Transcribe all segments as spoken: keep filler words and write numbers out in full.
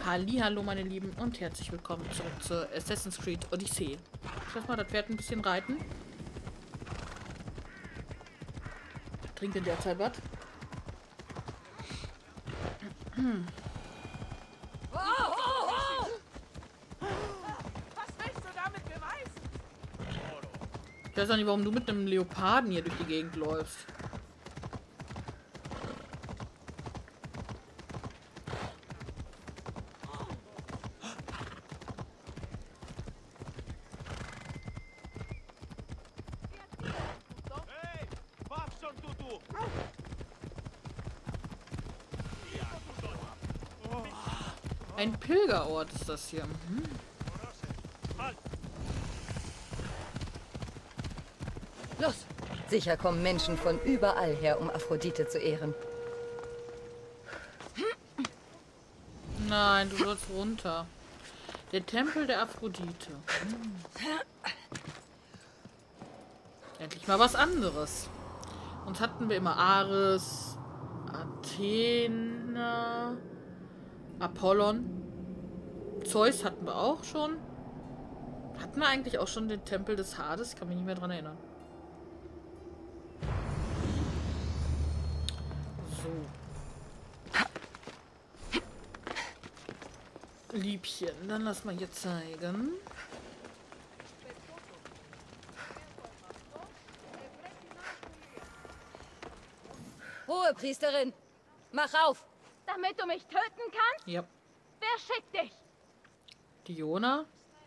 Hallihallo meine Lieben und herzlich willkommen zurück zur Assassin's Creed Odyssey. Ich lass mal das Pferd ein bisschen reiten. Trinkt in der Zeit was. Hm. Oh, oh, oh. Was willst du damit beweisen? Ich weiß auch nicht, warum du mit einem Leoparden hier durch die Gegend läufst. Ein Pilgerort ist das hier. Hm. Los! Sicher kommen Menschen von überall her, um Aphrodite zu ehren. Nein, du sollst runter. Der Tempel der Aphrodite. Hm. Endlich mal was anderes. Sonst hatten wir immer Ares, Athena, Apollon. Zeus hatten wir auch schon. Hatten wir eigentlich auch schon den Tempel des Hades? Kann mich nicht mehr dran erinnern. So. Liebchen, dann lass mal hier zeigen. Hohe Priesterin, mach auf! Damit du mich töten kannst? Ja. Wer schickt dich? Diona?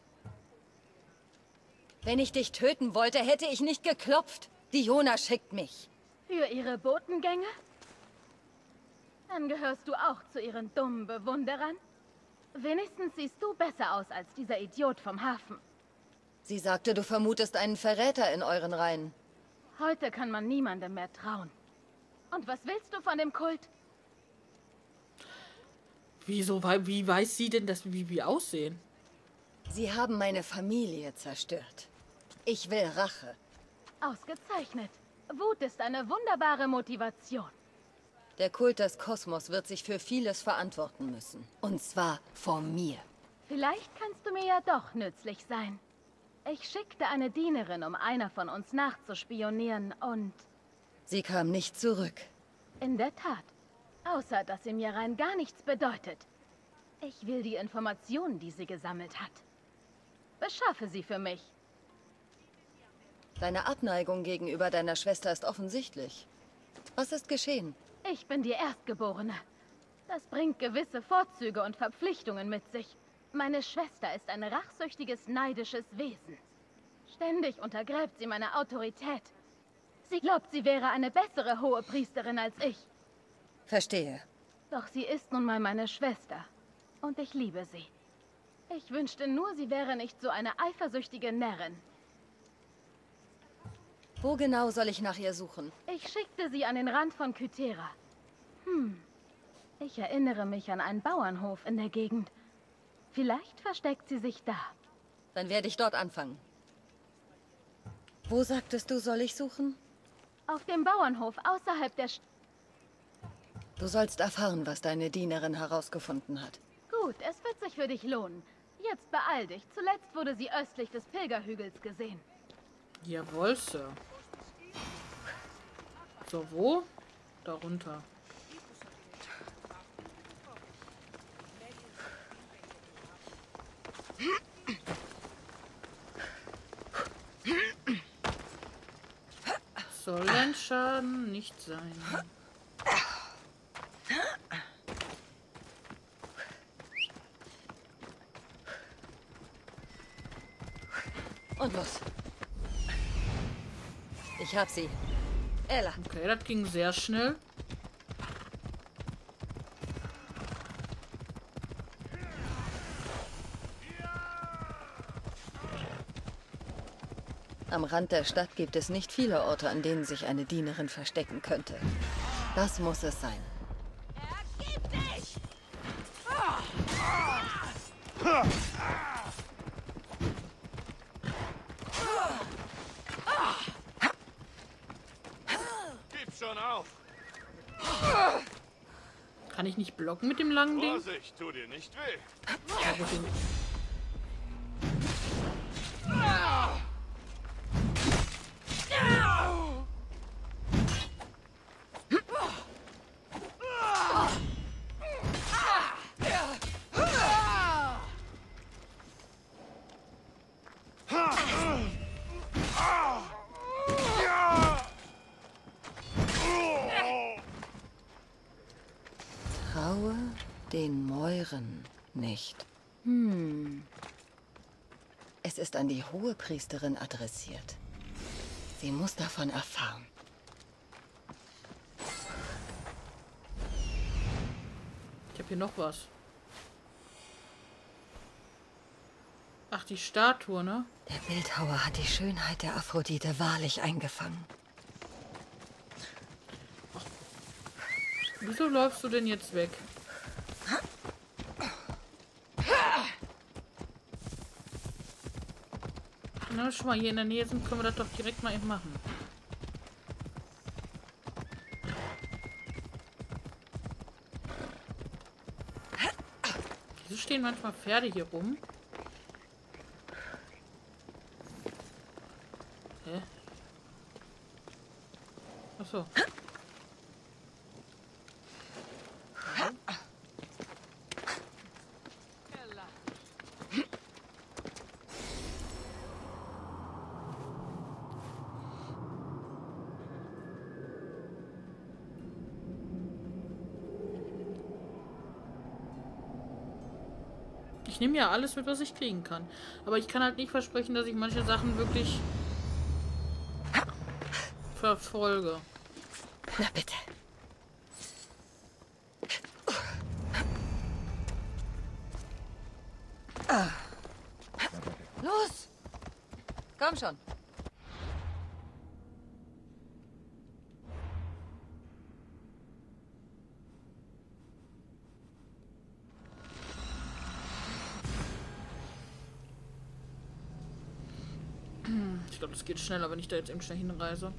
Wenn ich dich töten wollte, hätte ich nicht geklopft. Diona schickt mich. Für ihre Botengänge? Dann gehörst du auch zu ihren dummen Bewunderern. Wenigstens siehst du besser aus als dieser Idiot vom Hafen. Sie sagte, du vermutest einen Verräter in euren Reihen. Heute kann man niemandem mehr trauen. Und was willst du von dem Kult? Wieso, wie weiß sie denn, dass wie wir aussehen? Sie haben meine Familie zerstört. Ich will Rache. Ausgezeichnet. Wut ist eine wunderbare Motivation. Der Kult des Kosmos wird sich für vieles verantworten müssen. Und zwar vor mir. Vielleicht kannst du mir ja doch nützlich sein. Ich schickte eine Dienerin, um einer von uns nachzuspionieren und... Sie kam nicht zurück. In der Tat. Außer, dass sie mir rein gar nichts bedeutet. Ich will die Informationen, die sie gesammelt hat. Beschaffe sie für mich. Deine Abneigung gegenüber deiner Schwester ist offensichtlich. Was ist geschehen? Ich bin die Erstgeborene. Das bringt gewisse Vorzüge und Verpflichtungen mit sich. Meine Schwester ist ein rachsüchtiges, neidisches Wesen. Ständig untergräbt sie meine Autorität. Sie glaubt, sie wäre eine bessere Hohepriesterin als ich. Verstehe. Doch sie ist nun mal meine Schwester. Und ich liebe sie. Ich wünschte nur, sie wäre nicht so eine eifersüchtige Närrin. Wo genau soll ich nach ihr suchen? Ich schickte sie an den Rand von Kythera. Hm. Ich erinnere mich an einen Bauernhof in der Gegend. Vielleicht versteckt sie sich da. Dann werde ich dort anfangen. Wo sagtest du, soll ich suchen? Auf dem Bauernhof außerhalb der St Du sollst erfahren, was deine Dienerin herausgefunden hat. Gut, es wird sich für dich lohnen. Jetzt beeil dich. Zuletzt wurde sie östlich des Pilgerhügels gesehen. Jawohl, Sir. So, wo? Darunter. Soll ein Schaden nicht sein. Und los. Ich hab sie. Ella. Okay, das ging sehr schnell. Am Rand der Stadt gibt es nicht viele Orte, an denen sich eine Dienerin verstecken könnte. Das muss es sein. Ergib dich! Gib schon auf! Kann ich nicht blocken mit dem langen Ding? Vorsicht, tu dir nicht weh. Ja, gut, den Traue den Mäuren nicht. Hm. Es ist an die Hohepriesterin adressiert. Sie muss davon erfahren. Ich habe hier noch was. Ach, die Statue, ne? Der Bildhauer hat die Schönheit der Aphrodite wahrlich eingefangen. Wieso läufst du denn jetzt weg? Na, schon mal hier in der Nähe sind, können wir das doch direkt mal eben machen. Wieso stehen manchmal Pferde hier rum? Hä? Ach so. Ich nehme ja alles mit, was ich kriegen kann. Aber ich kann halt nicht versprechen, dass ich manche Sachen wirklich verfolge. Na bitte. Los! Komm schon. Ich glaube, das geht schneller, wenn ich da jetzt eben schnell hinreise.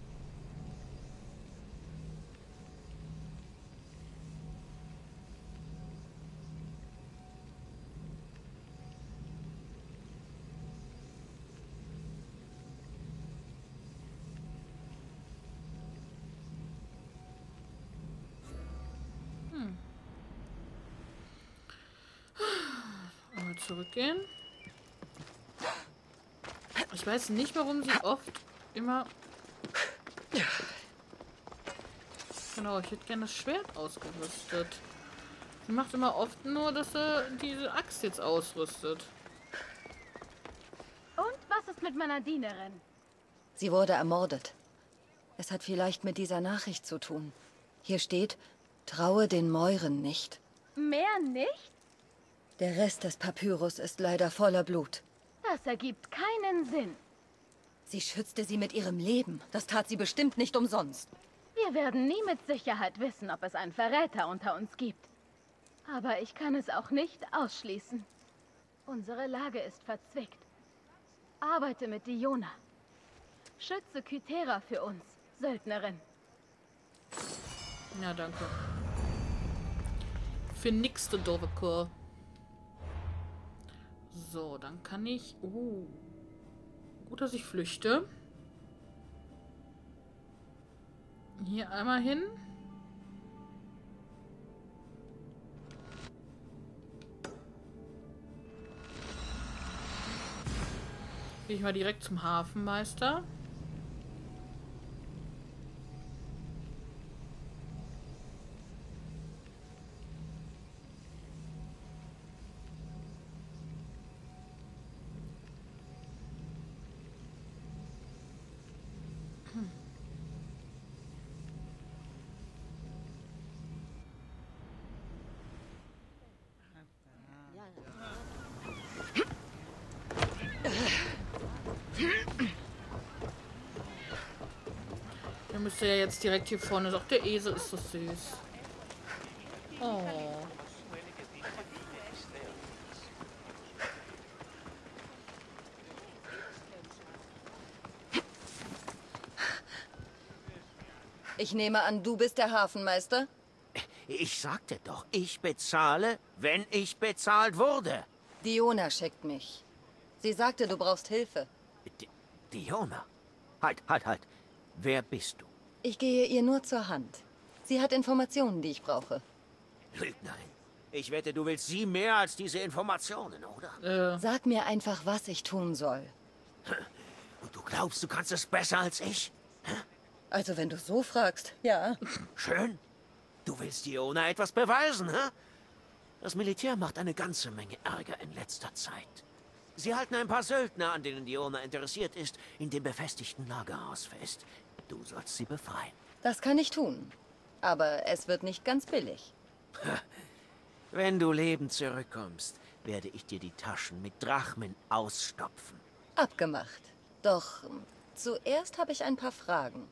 Hm. Mal zurückgehen. Ich weiß nicht, warum sie oft immer... Genau, ich hätte gerne das Schwert ausgerüstet. Sie macht immer oft nur, dass sie diese Axt jetzt ausrüstet. Und was ist mit meiner Dienerin? Sie wurde ermordet. Es hat vielleicht mit dieser Nachricht zu tun. Hier steht, traue den Mäuren nicht. Mehr nicht? Der Rest des Papyrus ist leider voller Blut. Das ergibt keinen Sinn. Sie schützte sie mit ihrem Leben. Das tat sie bestimmt nicht umsonst. Wir werden nie mit Sicherheit wissen, ob es einen Verräter unter uns gibt. Aber ich kann es auch nicht ausschließen. Unsere Lage ist verzwickt. Arbeite mit Diona. Schütze Kythera für uns, Söldnerin. Ja, danke. Für nix, du doofe Kur. So, dann kann ich... Uh, gut, dass ich flüchte. Hier einmal hin. Gehe ich mal direkt zum Hafenmeister. Der müsste ja jetzt direkt hier vorne. Doch, der Esel ist so süß. Oh. Ich nehme an, du bist der Hafenmeister? Ich sagte doch, ich bezahle, wenn ich bezahlt wurde. Diona schickt mich. Sie sagte, du brauchst Hilfe. D Diona? Halt, halt, halt. Wer bist du? Ich gehe ihr nur zur Hand. Sie hat Informationen, die ich brauche. Lügnerin. Ich wette, du willst sie mehr als diese Informationen, oder? Äh, Sag mir einfach, was ich tun soll. Und du glaubst, du kannst es besser als ich? Also, wenn du so fragst, ja. Schön. Du willst Diona etwas beweisen, hä? Das Militär macht eine ganze Menge Ärger in letzter Zeit. Sie halten ein paar Söldner, an denen Diona interessiert ist, in dem befestigten Lagerhaus fest. Du sollst sie befreien. Das kann ich tun. Aber es wird nicht ganz billig. Wenn du lebend zurückkommst, werde ich dir die Taschen mit Drachmen ausstopfen. Abgemacht. Doch zuerst habe ich ein paar Fragen.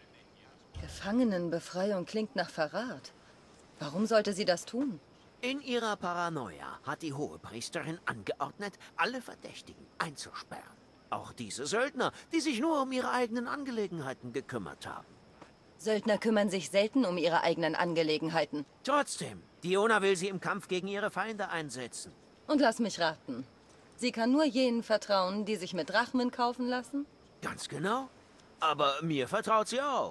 Gefangenenbefreiung klingt nach Verrat. Warum sollte sie das tun? In ihrer Paranoia hat die Hohepriesterin angeordnet, alle Verdächtigen einzusperren. Auch diese Söldner, die sich nur um ihre eigenen Angelegenheiten gekümmert haben. Söldner kümmern sich selten um ihre eigenen Angelegenheiten. Trotzdem, Diona will sie im Kampf gegen ihre Feinde einsetzen. Und lass mich raten. Sie kann nur jenen vertrauen, die sich mit Drachmen kaufen lassen? Ganz genau. Aber mir vertraut sie auch.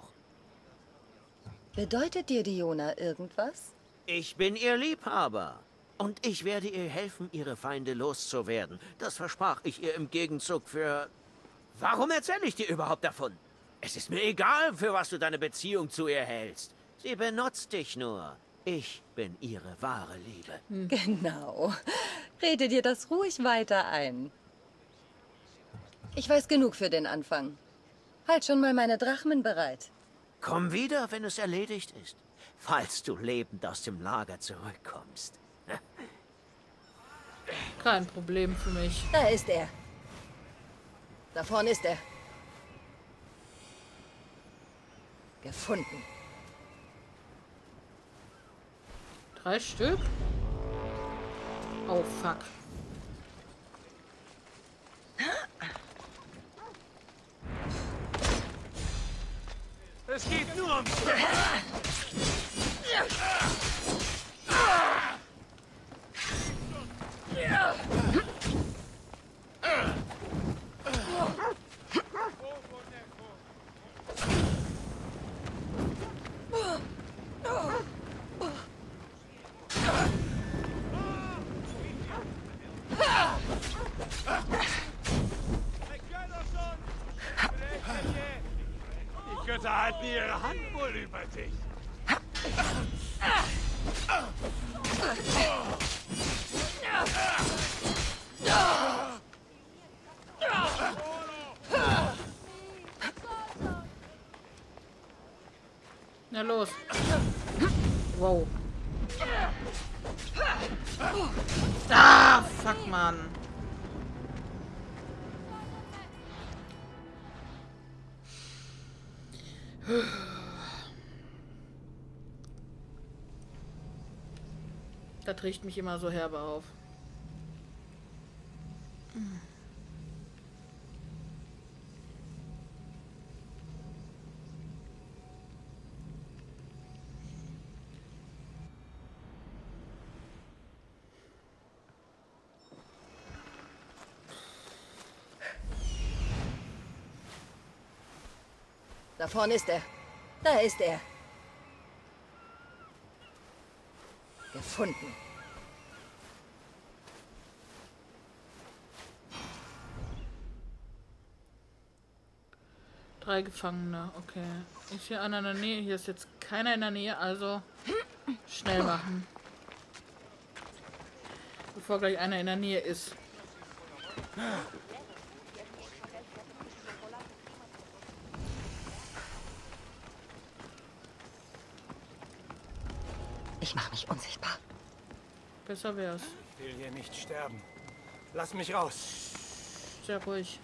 Bedeutet dir Diona irgendwas? Ich bin ihr Liebhaber. Und ich werde ihr helfen, ihre Feinde loszuwerden. Das versprach ich ihr im Gegenzug für... Warum erzähle ich dir überhaupt davon? Es ist mir egal, für was du deine Beziehung zu ihr hältst. Sie benutzt dich nur. Ich bin ihre wahre Liebe. Genau. Rede dir das ruhig weiter ein. Ich weiß genug für den Anfang. Halt schon mal meine Drachmen bereit. Komm wieder, wenn es erledigt ist. Falls du lebend aus dem Lager zurückkommst. kein Problem für mich. Da ist er. Da vorne ist er. Gefunden. Drei Stück? Oh, fuck. Es geht nur um... Die Götter halten ihre Hand wohl über dich. Na los. Wow. Ah, fuck, Mann. Das riecht mich immer so herbe auf. Da vorne ist er. Da ist er. Gefunden. Drei Gefangene, okay. Ist hier einer in der Nähe? Hier ist jetzt keiner in der Nähe, also schnell machen. Bevor gleich einer in der Nähe ist. Ich mache mich unsichtbar. Besser wär's. Ich will hier nicht sterben. Lass mich raus. Sehr ruhig.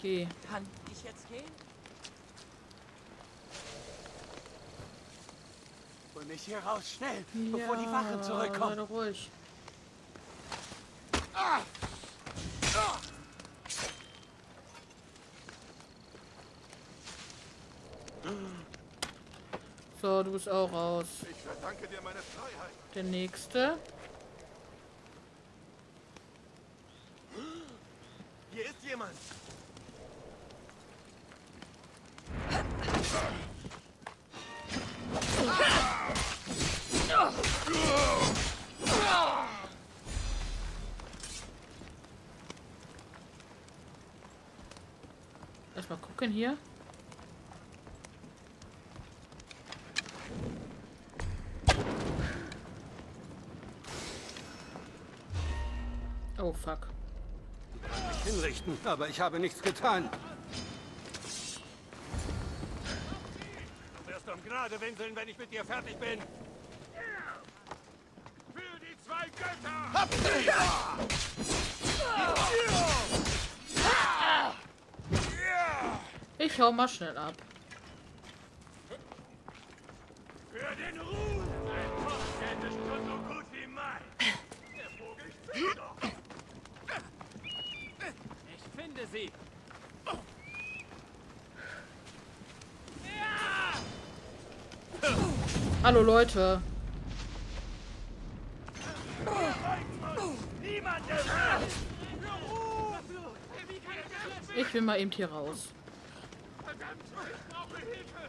Okay. Kann ich jetzt gehen? Hol mich hier raus, schnell, bevor die Wachen Sei zurückkommen. doch ruhig. So, du bist auch raus. Ich verdanke dir meine Freiheit. Der nächste. Hier ist jemand. Erstmal gucken hier. Oh fuck. Hinrichten, aber ich habe nichts getan. Du wirst um Gnade winseln, wenn ich mit dir fertig bin. Für die zwei Götter! Ich hau mal schnell ab. Für den Ruhm! Ein Kopfgeld ist schon so gut wie mein. Der Vogel spinnt doch. Ich finde sie. Hallo Leute. Niemand der Welt! Ich will mal eben hier raus. Verdammt, ich brauche Hilfe!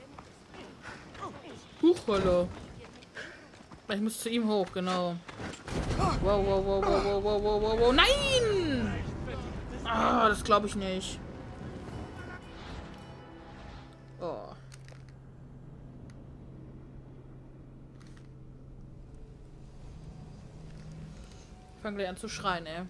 Huch, hallo. Ich muss zu ihm hoch, genau. Wow, wow, wow, wow, wow, wow, wow, wow, wow. Nein! Ah, das glaube ich nicht. Oh. Ich fange gleich an zu schreien, ey.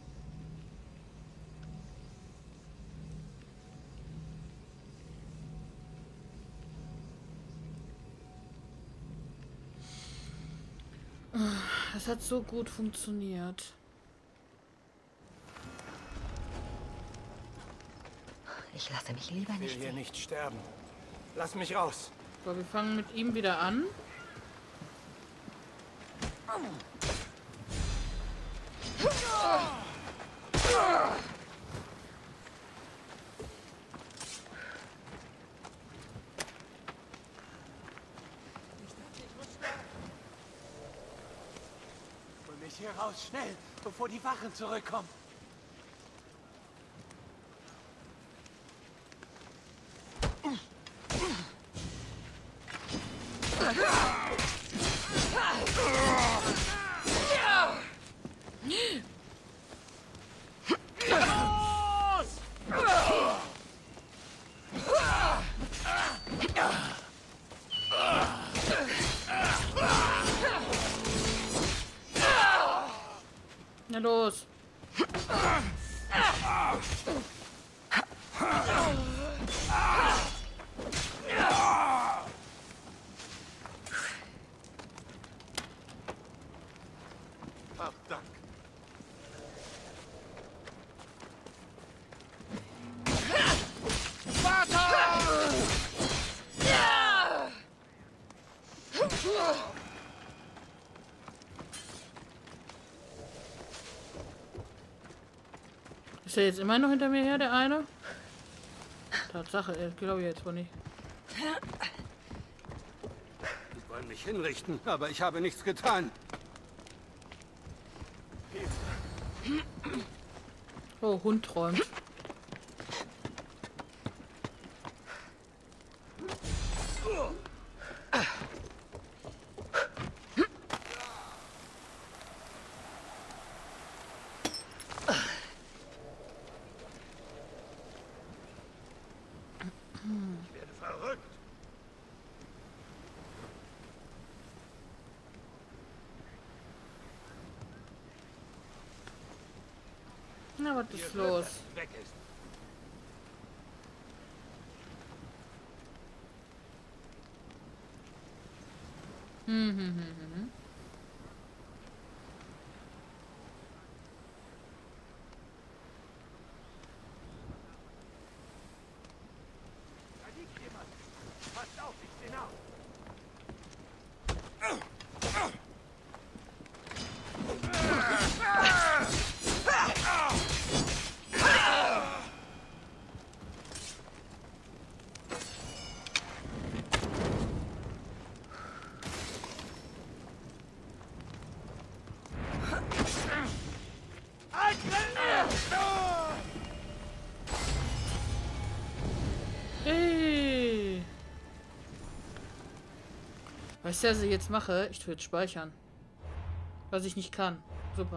Das hat so gut funktioniert. Ich lasse mich lieber Ich will nicht hier sehen. nicht sterben. Lass mich raus. So, wir fangen mit ihm wieder an. Hol mich hier raus, schnell, bevor die Wachen zurückkommen. Na los. Hab Dank. Ist er jetzt immer noch hinter mir her, der eine? Tatsache, er glaube ich jetzt wohl nicht. Sie wollen mich hinrichten, aber ich habe nichts getan. Oh, Hund träumt. Ich werde verrückt. Na, was ist los? Weg ist. Hm, hm, hm, hm, hm. Weißt du, was ich jetzt mache? Ich tue jetzt speichern. Was ich nicht kann. Super.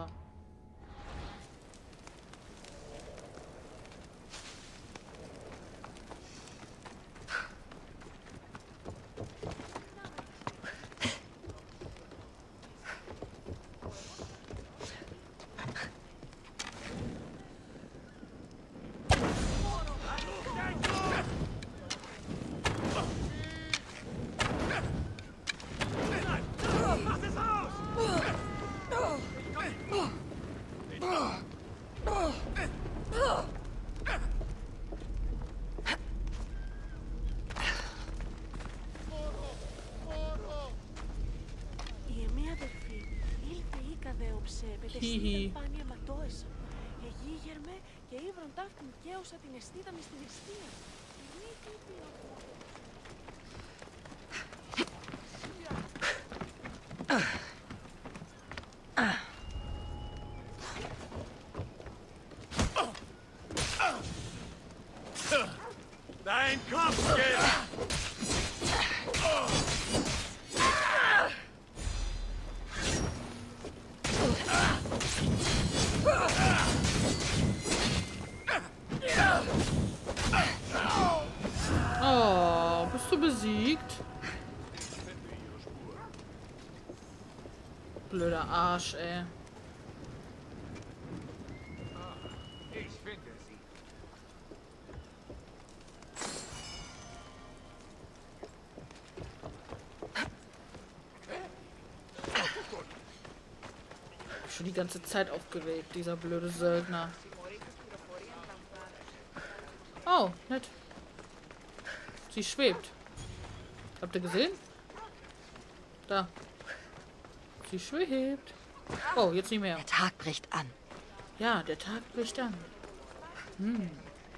Hihi. Dein Kopfgeld! Oh, bist du besiegt? Blöder Arsch, ey. Ich finde sie. Schon die ganze Zeit aufgeregt, dieser blöde Söldner. Oh, nett. Sie schwebt. Habt ihr gesehen? Da. Sie schwebt. Oh, jetzt nicht mehr. Der Tag bricht an. Ja, der Tag bricht an. Hm.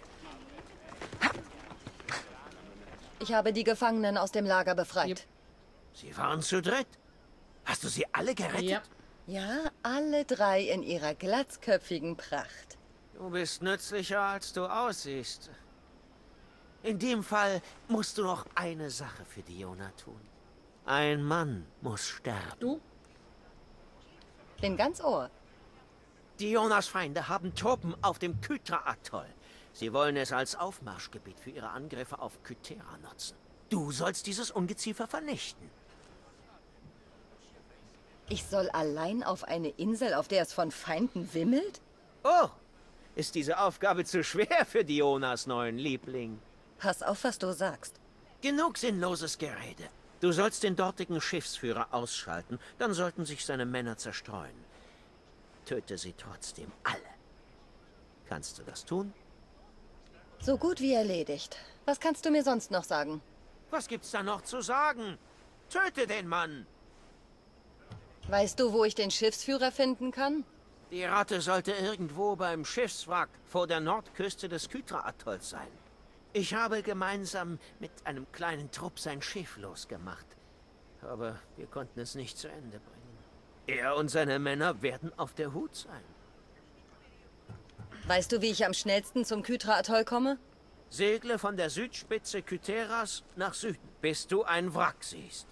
Ich habe die Gefangenen aus dem Lager befreit. Yep. Sie waren zu dritt. Hast du sie alle gerettet? Ja. Ja, alle drei in ihrer glatzköpfigen Pracht. Du bist nützlicher, als du aussiehst. In dem Fall musst du noch eine Sache für Diona tun. Ein Mann muss sterben. Du? Bin ganz Ohr. Dionas Feinde haben Truppen auf dem Kythra-Atoll. Sie wollen es als Aufmarschgebiet für ihre Angriffe auf Kythera nutzen. Du sollst dieses Ungeziefer vernichten. Ich soll allein auf eine Insel, auf der es von Feinden wimmelt? Oh, ist diese Aufgabe zu schwer für Dionas neuen Liebling? Pass auf, was du sagst. Genug sinnloses Gerede. Du sollst den dortigen Schiffsführer ausschalten, dann sollten sich seine Männer zerstreuen. Töte sie trotzdem alle. Kannst du das tun? So gut wie erledigt. Was kannst du mir sonst noch sagen? Was gibt's da noch zu sagen? Töte den Mann! Weißt du, wo ich den Schiffsführer finden kann? Die Ratte sollte irgendwo beim Schiffswrack vor der Nordküste des Kythra-Atolls sein. Ich habe gemeinsam mit einem kleinen Trupp sein Schiff losgemacht. Aber wir konnten es nicht zu Ende bringen. Er und seine Männer werden auf der Hut sein. Weißt du, wie ich am schnellsten zum Kythra-Atoll komme? Segle von der Südspitze Kytheras nach Süden, bis du ein Wrack siehst.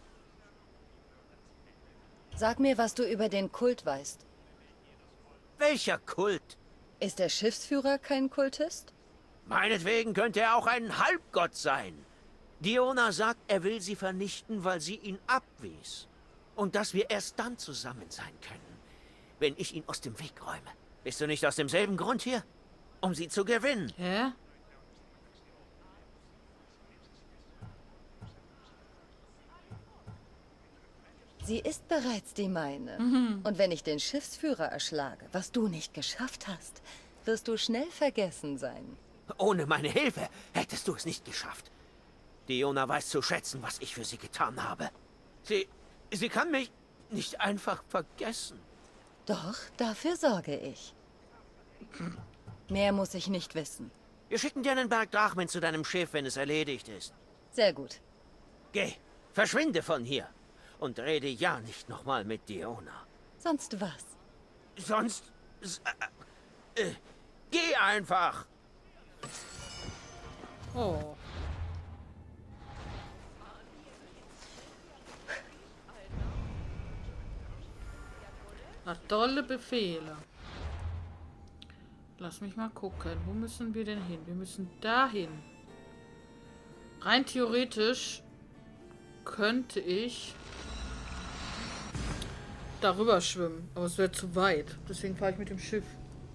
Sag mir, was du über den Kult weißt. Welcher Kult? Ist der Schiffsführer kein Kultist? Meinetwegen könnte er auch ein Halbgott sein. Diona sagt, er will sie vernichten, weil sie ihn abwies. Und dass wir erst dann zusammen sein können, wenn ich ihn aus dem Weg räume. Bist du nicht aus demselben Grund hier? Um sie zu gewinnen. Hä? Sie ist bereits die meine. Mhm. Und wenn ich den Schiffsführer erschlage, was du nicht geschafft hast, wirst du schnell vergessen sein. Ohne meine Hilfe hättest du es nicht geschafft. Diona weiß zu schätzen, was ich für sie getan habe. Sie, sie kann mich nicht einfach vergessen. Doch, dafür sorge ich. Mehr muss ich nicht wissen. Wir schicken dir einen Berg Drachmen zu deinem Schiff, wenn es erledigt ist. Sehr gut. Geh, verschwinde von hier. Und rede ja nicht nochmal mit Diona. Sonst was? Sonst... Äh, äh, geh einfach! Oh. Hat tolle Befehle. Lass mich mal gucken. Wo müssen wir denn hin? Wir müssen dahin. Rein theoretisch könnte ich darüber schwimmen. Aber es wäre zu weit. Deswegen fahre ich mit dem Schiff.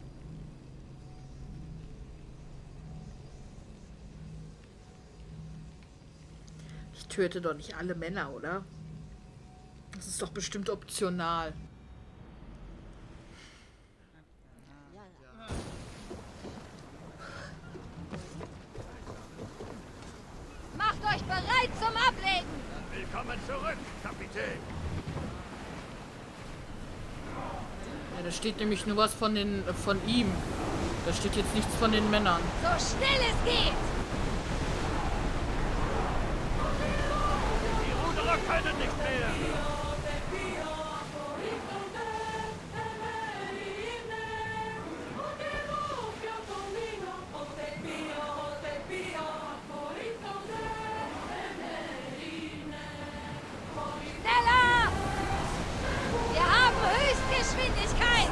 Ich töte doch nicht alle Männer, oder? Das ist doch bestimmt optional. Macht euch bereit zum Ablegen! Willkommen zurück, Kapitän. Ja, da steht nämlich nur was von den äh, von ihm. Da steht jetzt nichts von den Männern. So schnell es geht! Die Ruderer können nicht mehr. Schneller! Wir haben Höchstgeschwindigkeit!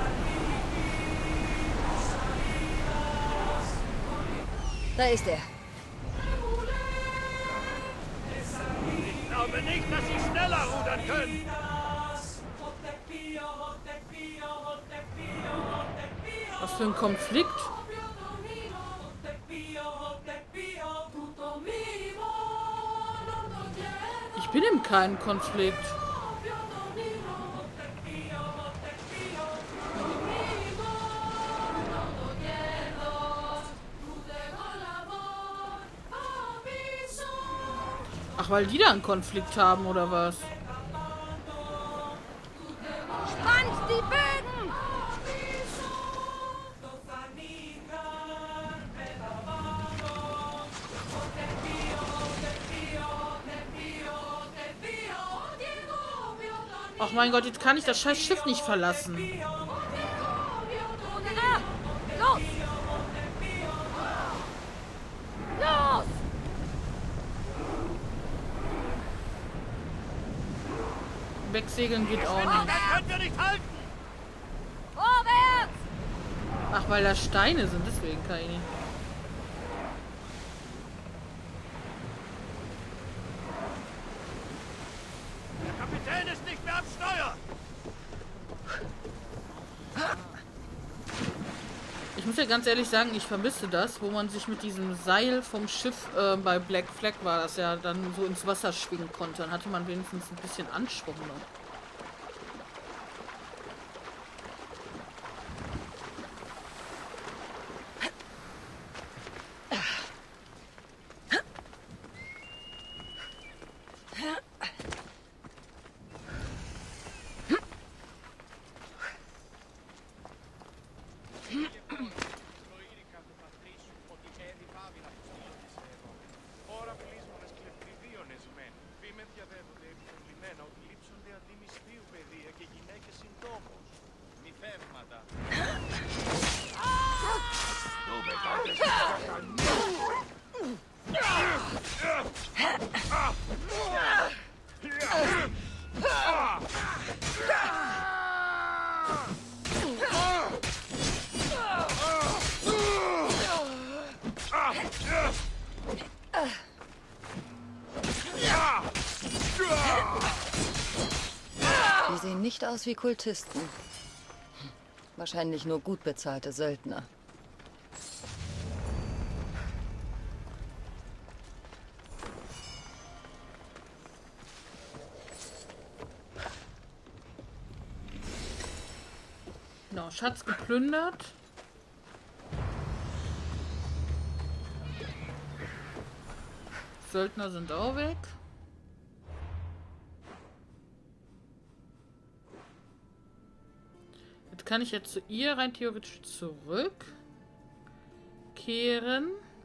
Da ist er. Ich glaube nicht, dass sie schneller rudern können. Was für ein Konflikt? Ich bin in keinem Konflikt. Ach, weil die da einen Konflikt haben, oder was? Spannt die Bögen! Ach mein Gott, jetzt kann ich das scheiß Schiff nicht verlassen. Ah, los! Los! Wegsegeln geht auch nicht. Das können wir nicht halten. Vorwärts! Ach, weil da Steine sind, deswegen kann ich nicht. Der Kapitän ist nicht mehr am Steuer. Ich muss ja ganz ehrlich sagen, ich vermisse das, wo man sich mit diesem Seil vom Schiff, äh, bei Black Flag war das ja, dann so ins Wasser schwingen konnte. Dann hatte man wenigstens ein bisschen Anschwung noch. Die sehen nicht aus wie Kultisten. Wahrscheinlich nur gut bezahlte Söldner. Genau, Schatz geplündert. Söldner sind auch weg. Jetzt kann ich jetzt zu ihr rein theoretisch zurückkehren.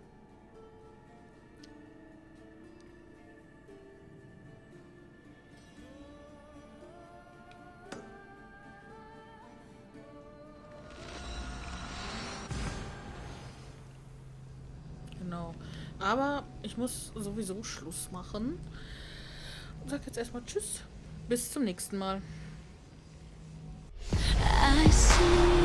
Genau. Aber ich muss sowieso Schluss machen. Und sag jetzt erstmal Tschüss. Bis zum nächsten Mal. I see